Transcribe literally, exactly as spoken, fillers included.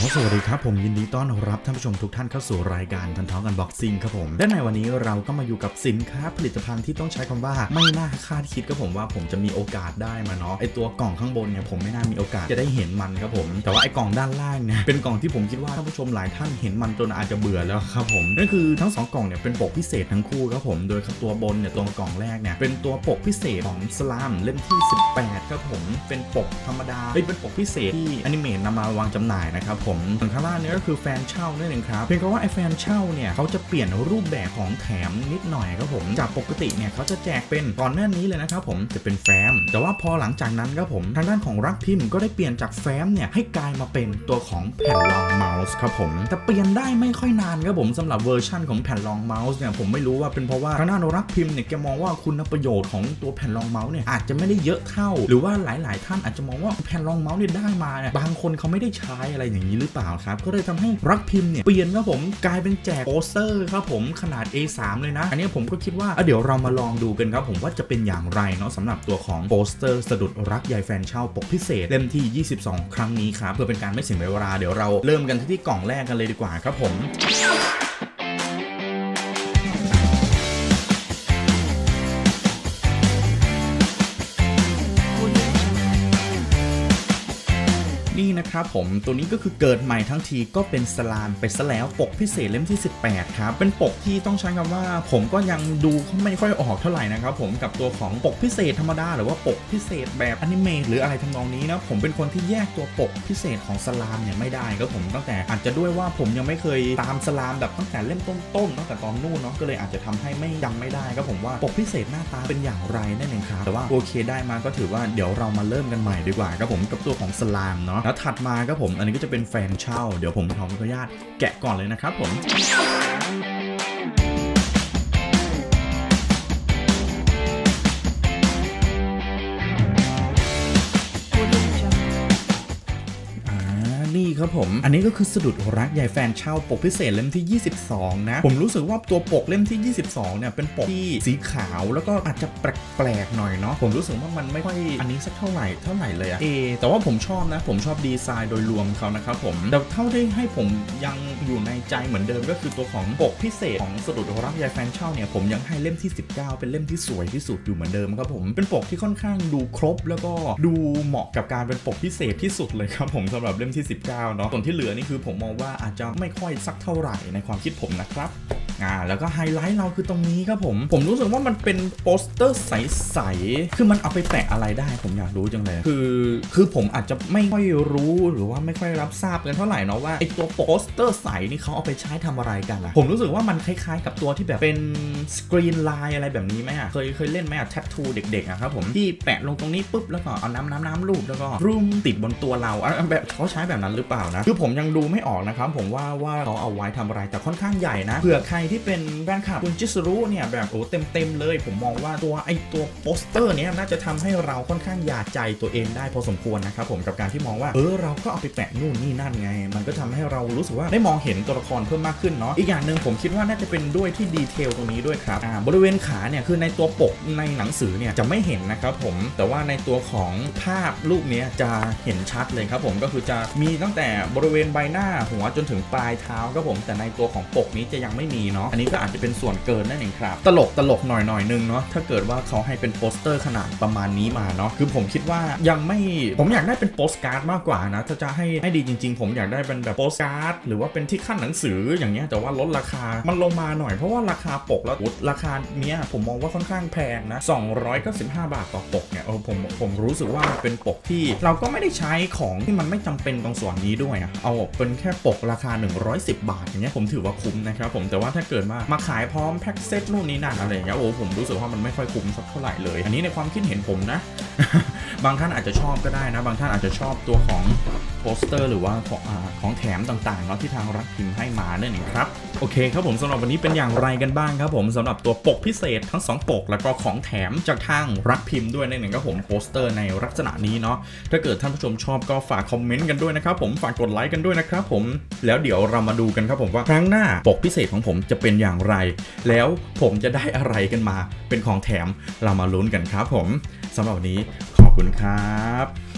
สวัสดีครับผมยินดีต้อนรับท่านผู้ชมทุกท่านเข้าสู่รายการทันท้องอันบ็อกซิ่งครับผมและในวันนี้เราก็มาอยู่กับสินค้าผลิตภัณฑ์ที่ต้องใช้คำว่าไม่น่าคาดคิดครับผมว่าผมจะมีโอกาสได้มาเนาะไอตัวกล่องข้างบนเนี่ยผมไม่น่ามีโอกาสจะได้เห็นมันครับผมแต่ว่าไอกล่องด้านล่างเนี่ยเป็นกล่องที่ผมคิดว่าท่านผู้ชมหลายท่านเห็นมันจนอาจจะเบื่อแล้วครับผมนั่นคือทั้งสองกล่องเนี่ยเป็นปกพิเศษทั้งคู่ครับผมโดยตัวบนเนี่ยตัวกล่องแรกเนี่ยเป็นตัวปกพิเศษของสลามเล่มที่สิบแปดครับผมเป็นปกธรรมดาเป็นปกพิเศษที่อนิเมะนำมาวางจำหน่ายนะครับผมส่วนข้างล่างเนี่ยก็คือแฟนเช่านั่นเองครับเพียงแต่ว่าไอแฟนเช่าเนี่ยเขาจะเปลี่ยนรูปแบบของแถมนิดหน่อยครับผมจากปกติเนี่ยเขาจะแจกเป็นก่อนหน้านี้เลยนะครับผมจะเป็นแฟ้มแต่ว่าพอหลังจากนั้นครับผมทางด้านของรักพิมพ์ก็ได้เปลี่ยนจากแฟ้มเนี่ยให้กลายมาเป็นตัวของแผ่นรองเมาส์ครับผมแต่เปลี่ยนได้ไม่ค่อยนานครับผมสำหรับเวอร์ชั่นของแผ่นรองเมาส์เนี่ยผมไม่รู้ว่าเป็นเพราะว่าทางด้านรักพิมพ์เนี่ยแกมองว่าคุณประโยชน์ของตัวแผ่นรองเมาส์เนี่ยอาจจะไม่ได้เยอะเท่าหรือว่าหลายๆท่านอาจจะมองว่าแผ่นรองเมาส์เนี่ยได้มาเนี่ยบางคนเขาไม่ได้ใช้อะไรอย่างนี้หรือเปล่าครับก็เลยทำให้รักพิมพ์เนี่ยเปลี่ยนครับผมกลายเป็นแจกโปสเตอร์ครับผมขนาด เอ สาม เลยนะอันนี้ผมก็คิดว่าเดี๋ยวเรามาลองดูกันครับผมว่าจะเป็นอย่างไรเนาะสำหรับตัวของโปสเตอร์สะดุดรักใยแฟนเช่าปกพิเศษเล่มที่ยี่สิบสองครั้งนี้ครับเพื่อเป็นการไม่เสียเวลาเดี๋ยวเราเริ่มกันที่กล่องแรกกันเลยดีกว่าครับผมนี่นะครับผมตัวนี้ก็คือเกิดใหม่ทั้งทีก็เป็นสลามไปซะแล้วปกพิเศษเล่มที่สิบแปดครับเป็นปกที่ต้องใช้คำว่าผมก็ยังดูเขาไม่ค่อยออกเท่าไหร่นะครับผมกับตัวของปกพิเศษธรรมดาหรือว่าปกพิเศษแบบอนิเมะหรืออะไรทำนองนี้นะผมเป็นคนที่แยกตัวปกพิเศษของสลามเนี่ยไม่ได้ครับผมตั้งแต่อาจจะด้วยว่าผมยังไม่เคยตามสลามแบบตั้งแต่เล่มต้นๆตั้งแต่ตอนนู่นเนาะก็เลยอาจจะทำให้ไม่จำไม่ได้ครับผมว่าปกพิเศษหน้าตาเป็นอย่างไรนั่นเองครับแต่ว่าโอเคได้มาก็ถือว่าเดี๋ยวเรามาเริ่มกันใหม่ดีกว่าครับผมกับตัวของสลามเนาะแล้วถัดมาครับผมอันนี้ก็จะเป็นแฟนเช่าเดี๋ยวผมขออนุญาตแกะก่อนเลยนะครับผมนี่ครับผมอันนี้ก็คือสะดุดรักใยแฟนเช่าปกพิเศษเล่มที่ยี่สิบสองนะผมรู้สึกว่าตัวปกเล่มที่ยี่สิบสองเนี่ยเป็นปกที่สีขาวแล้วก็อาจจะแปลกๆหน่อยเนาะผมรู้สึกว่ามันไม่ค่อยอันนี้สักเท่าไหร่เท่าไหร่เลยอะเอแต่ว่าผมชอบนะผมชอบดีไซน์โดยรวมเขานะครับผมแต่เท่าที่ให้ผมยังอยู่ในใจเหมือนเดิมก็คือตัวของปกพิเศษของสะดุดรักใยแฟนเช่าเนี่ยผมยังให้เล่มที่สิบเก้าเป็นเล่มที่สวยที่สุดอยู่เหมือนเดิมครับผมเป็นปกที่ค่อนข้างดูครบแล้วก็ดูเหมาะกับการเป็นปกพิเศษที่สุดเลยครับผมสำหรับเล่มที่สิบเก้าเนาะส่วนที่เหลือนี่คือผมมองว่าอาจจะไม่ค่อยสักเท่าไหร่ในความคิดผมนะครับอ่าแล้วก็ไฮไลท์เราคือตรงนี้ครับผมผมรู้สึกว่ามันเป็นโปสเตอร์ใสๆคือมันเอาไปแปะอะไรได้ผมอยากรู้จังเลยคือคือผมอาจจะไม่ค่อยรู้หรือว่าไม่ค่อยรับทราบกันเท่าไหร่เนาะว่าไอตัวโปสเตอร์ใสนี่เขาเอาไปใช้ทำอะไรกันล่ะผมรู้สึกว่ามันคล้ายๆกับตัวที่แบบเป็นสกรีนไลน์อะไรแบบนี้ไหมอ่ะเคยเคยเล่นไหมอ่ะแทททูเด็กๆอ่ะครับผมที่แปะลงตรงนี้ปุ๊บแล้วก็เอาน้ำน้ำน้ำรูปแล้วก็รูมติดบนตัวเราอ่ะแบบเขาใช้แบบนั้นหรือเปล่านะคือผมยังดูไม่ออกนะครับผมว่าว่าเขาเอาไว้ทำอะไรแต่ค่อนข้างใหญ่นะเผื่อใครที่เป็นแฟนคลับคุณจิสรุเนี่ยแบบโอ้เต็มเต็มเลยผมมองว่าตัวไอตัวโปสเตอร์เนี้ยน่าจะทำให้เราค่อนข้างหยาดใจตัวเองได้พอสมควรนะครับผมกับการที่มองว่าเออเราก็เอาไปแปะนู่นนี่นั่นไงมันก็ทำให้เรารู้สึกว่าได้มองเห็นตัวละครเพิ่มมากขึ้นเนาะอีกอย่างหนึ่งผมคิดว่าน่าจะเป็นด้วยที่ดีเทลตรงนี้ด้วยครับอ่าบริเวณขาเนี่ยคือในตัวปกในหนังสือเนี่ยจะไม่เห็นนะครับผมแต่ว่าในตัวของภาพรูปนี้จะเห็นชัดเลยครับผมก็คือจะมีตั้งแต่บริเวณใบหน้าหัวจนถึงปลายเท้าครับผมแต่ในตัวของปกนี้จะยังไม่มีเนาะอันนี้ก็อาจจะเป็นส่วนเกินนั่นเองครับตลกตลกหน่อยหน่อยนึงเนาะถ้าเกิดว่าเขาให้เป็นโปสเตอร์ขนาดประมาณนี้มาเนาะคือผมคิดว่ายังไม่ผมอยากได้เป็นโปสการ์ดมากกว่านะถ้าจะให้ให้ดีจริงๆผมอยากได้เป็นแบบโปสการ์ดหรือว่าเป็นที่ขั้นหนังสืออย่างเงี้ยแต่ว่าลดราคามันลงมาหน่อยเพราะว่าราคาปกแล้วราคาเนี้ยผมมองว่าค่อนข้างแพงนะสองร้อยเก้าสิบห้าบาทต่อปกเนี่ยเออผมผมรู้สึกว่าเป็นปกที่เราก็ไม่ได้ใช้ของที่มันไม่จำเป็นตรงส่วนนี้ด้วยอะเอาเป็นแค่ปกราคาหนึ่งร้อยสิบบาทอย่างเงี้ยผมถือว่าคุ้มนะครับผมแต่ว่าถ้าเกิดมามาขายพร้อมแพ็คเซตนู่นนี่นั่นอะไรอย่างเงี้ยโอ้ผมรู้สึกว่ามันไม่ค่อยคุ้มสักเท่าไหร่เลยอันนี้ในความคิดเห็นผมนะ บางท่านอาจจะชอบก็ได้นะบางท่านอาจจะชอบตัวของโปสเตอร์หรือว่าของอ่าของแถมต่างๆเนาะที่ทางรักพิมพ์ให้มานั่นเองครับโอเคครับผมสำหรับวันนี้เป็นอย่างไรกันบ้างครับผมสำหรับตัวปกพิเศษทั้งสองปกแล้วก็ของแถมจากทางรักพิมพ์ด้วยนั่นเองครับผมโปสเตอร์ในลักษณะนี้เนาะถ้าเกิดท่านผู้ชมชอบก็ฝากคอมเมนต์กันด้วยนะครับผมฝากกดไลค์กันด้วยนะครับผมแล้วเดี๋ยวเรามาดูกันครับผมว่าครั้งหน้าปกพิเศษของผมจะเป็นอย่างไรแล้วผมจะได้อะไรกันมาเป็นของแถมเรามาลุ้นกันครับผมสำหรับวันนี้ขอบคุณครับ